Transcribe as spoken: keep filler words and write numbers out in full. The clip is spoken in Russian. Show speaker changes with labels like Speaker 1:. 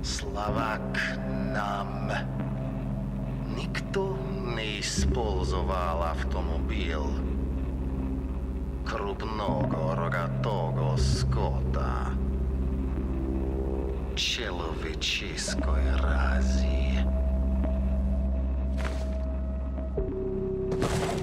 Speaker 1: Словак нам. Никто не использовал автомобиль крупного рогатого скота человеческой рази.